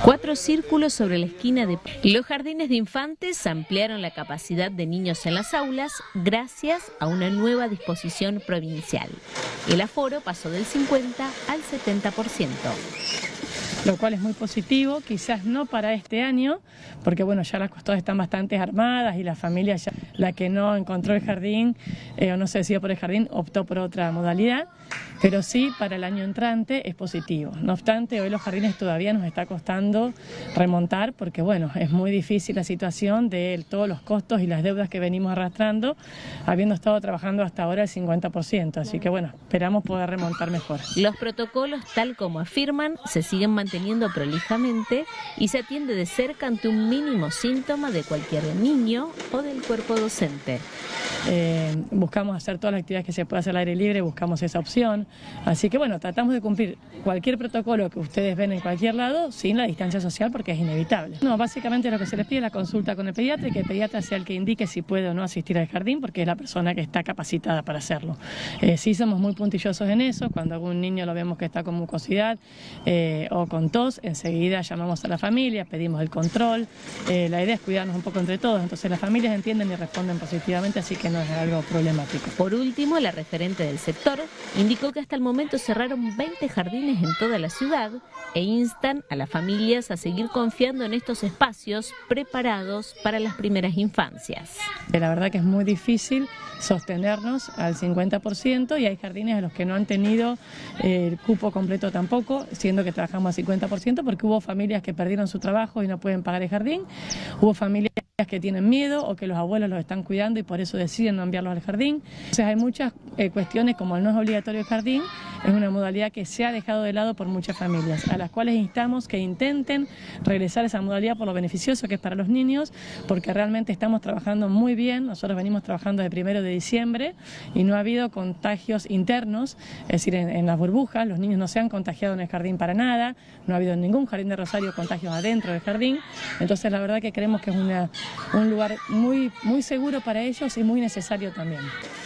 4 círculos sobre la esquina de... Los jardines de infantes ampliaron la capacidad de niños en las aulas gracias a una nueva disposición provincial. El aforo pasó del 50 al 70%. Lo cual es muy positivo, quizás no para este año, porque bueno, ya las costas están bastante armadas y la familia, ya, la que no encontró el jardín o no se decidió por el jardín, optó por otra modalidad, pero sí para el año entrante es positivo. No obstante, hoy los jardines todavía nos está costando remontar, porque bueno, es muy difícil la situación de todos los costos y las deudas que venimos arrastrando, habiendo estado trabajando hasta ahora el 50%, así que bueno, esperamos poder remontar mejor. Los protocolos, tal como afirman, se siguen manteniendo prolijamente y se atiende de cerca ante un mínimo síntoma de cualquier niño o del cuerpo docente. Buscamos hacer todas las actividades que se pueda hacer al aire libre, buscamos esa opción, así que bueno, tratamos de cumplir cualquier protocolo que ustedes ven en cualquier lado sin la distancia social porque es inevitable. No, básicamente lo que se les pide es la consulta con el pediatra y que el pediatra sea el que indique si puede o no asistir al jardín porque es la persona que está capacitada para hacerlo. Sí somos muy puntillosos en eso, cuando algún niño lo vemos que está con mucosidad o con tos, enseguida llamamos a la familia, pedimos el control, la idea es cuidarnos un poco entre todos, entonces las familias entienden y responden positivamente, así que no es algo problemático. Por último, la referente del sector indicó que hasta el momento cerraron 20 jardines en toda la ciudad e instan a las familias a seguir confiando en estos espacios preparados para las primeras infancias. La verdad que es muy difícil sostenernos al 50% y hay jardines a los que no han tenido el cupo completo tampoco, siendo que trabajamos al 50% porque hubo familias que perdieron su trabajo y no pueden pagar el jardín, hubo familias que tienen miedo o que los abuelos los están cuidando y por eso deciden no enviarlos al jardín. Entonces hay muchas cuestiones, como no es obligatorio el jardín, es una modalidad que se ha dejado de lado por muchas familias, a las cuales instamos que intenten regresar a esa modalidad por lo beneficioso que es para los niños, porque realmente estamos trabajando muy bien, nosotros venimos trabajando desde 1 de diciembre y no ha habido contagios internos, es decir, en las burbujas, los niños no se han contagiado en el jardín para nada, no ha habido en ningún jardín de Rosario contagios adentro del jardín, entonces la verdad que creemos que es un lugar muy seguro para ellos y muy necesario también.